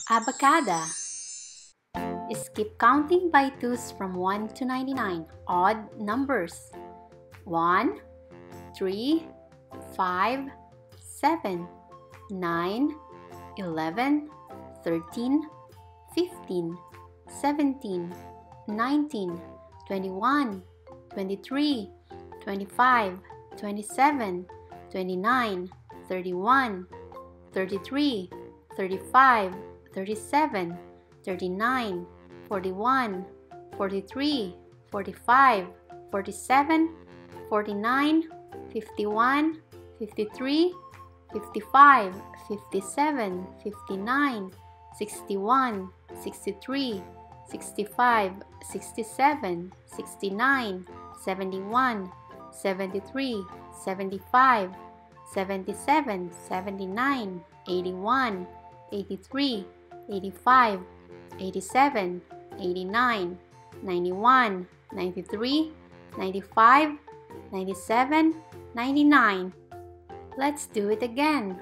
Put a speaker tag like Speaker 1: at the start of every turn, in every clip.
Speaker 1: Abakada. Skip counting by 2's from 1 to 99. Odd numbers. 1, 3, 5, 7, 9, 11, 13, 15, 17, 19, 21, 23, 25, 27, 29, 31, 33, 35, 37, 39, 41, 43, 45, 47, 49, 51, 53, 55, 57, 59, 61, 63, 65, 67, 69, 71, 73, 75, 77, 79, 81, 83, 85, 87, 89, 91, 93, 95, 97, 99. Let's do it again.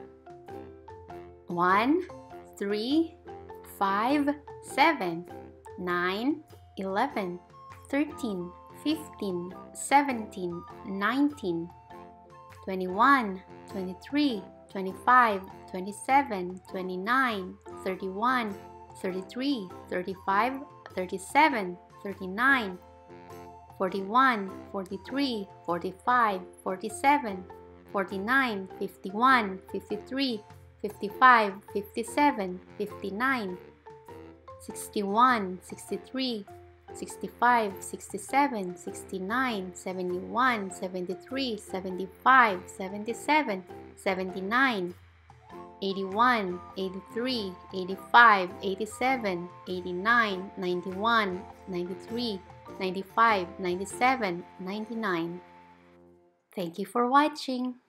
Speaker 1: 1, 3, 5, 7, 9, 11, 13, 15, 17, 19, 21, 23, 25, 27, 29, 31, 33, 35, 37, 39, 41, 43, 45, 47, 49, 51, 53, 55, 57, 59, 61, 63, 65, 67, 69, 71, 73, 75, 77, 79, 81, 83, 85, 87, 89, 91, 93, 95, 97, 99. Thank you for watching.